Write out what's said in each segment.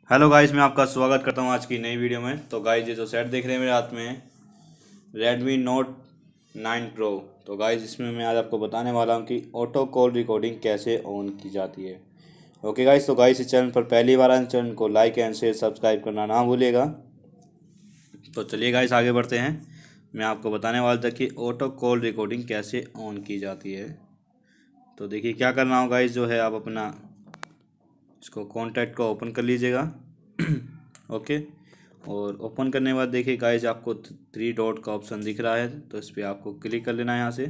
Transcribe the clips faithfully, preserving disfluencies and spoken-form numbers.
Hello guys, मैं आपका स्वागत करता हूं आज की नई वीडियो में। तो गाइस, ये जो सेट देख रहे हैं मेरे हाथ में रेडमी नोट नाइन प्रो। तो गाइस, इसमें मैं आज आपको बताने वाला हूं कि ऑटो कॉल रिकॉर्डिंग कैसे ऑन की जाती है। ओके गाइस, तो गाइस इस चैनल पर पहली बार आए चैनल को लाइक एंड शेयर सब्सक्राइब करना ना भूलिएगा। तो चलिए गाइस आगे बढ़ते हैं। मैं आपको बताने वाला था कि ऑटो कॉल रिकॉर्डिंग कैसे ऑन की जाती है। तो देखिए क्या करना होगा गाइस, जो है आप अपना इसको कॉन्टैक्ट को ओपन कर लीजिएगा। ओके, और ओपन करने के बाद देखिए गाइज आपको थ्री डॉट का ऑप्शन दिख रहा है, तो इस पर आपको क्लिक कर लेना है यहाँ से।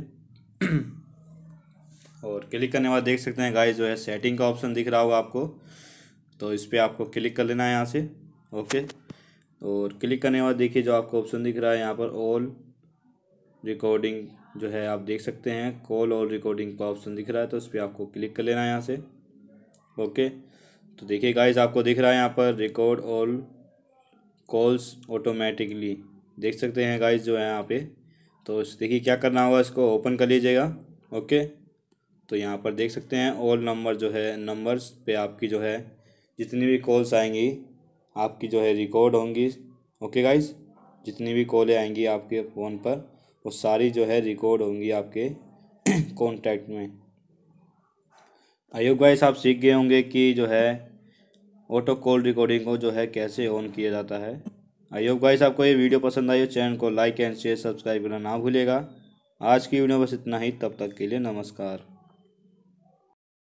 और क्लिक करने के बाद देख सकते हैं गाइज जो है सेटिंग का ऑप्शन दिख रहा होगा आपको, तो इस पर आपको क्लिक कर लेना है यहाँ से। ओके, और क्लिक करने के बाद देखिए जो आपको ऑप्शन दिख रहा है यहाँ पर ऑल रिकॉर्डिंग जो है आप देख सकते हैं, कॉल ऑल रिकॉर्डिंग का ऑप्शन दिख रहा है, तो इस पर आपको क्लिक कर लेना है यहाँ से। ओके, तो देखिए गाइज आपको दिख रहा है यहाँ पर रिकॉर्ड ऑल कॉल्स ऑटोमेटिकली, देख सकते हैं गाइज जो है यहाँ पे। तो इस देखिए क्या करना होगा, इसको ओपन कर लीजिएगा। ओके, तो यहाँ पर देख सकते हैं ऑल नंबर जो है नंबर्स पे आपकी जो है जितनी भी कॉल्स आएंगी आपकी जो है रिकॉर्ड होंगी। ओके गाइज, जितनी भी कॉलें आएंगी आपके फ़ोन पर वो सारी जो है रिकॉर्ड होंगी आपके कॉन्टैक्ट में। आई होप गाइस आप सीख गए होंगे कि जो है ऑटो कॉल रिकॉर्डिंग को जो है कैसे ऑन किया जाता है। आई होप गाइस आपको ये वीडियो पसंद आई हो, चैनल को लाइक एंड शेयर सब्सक्राइब करना ना भूलिएगा। आज की वीडियो बस इतना ही, तब तक के लिए नमस्कार।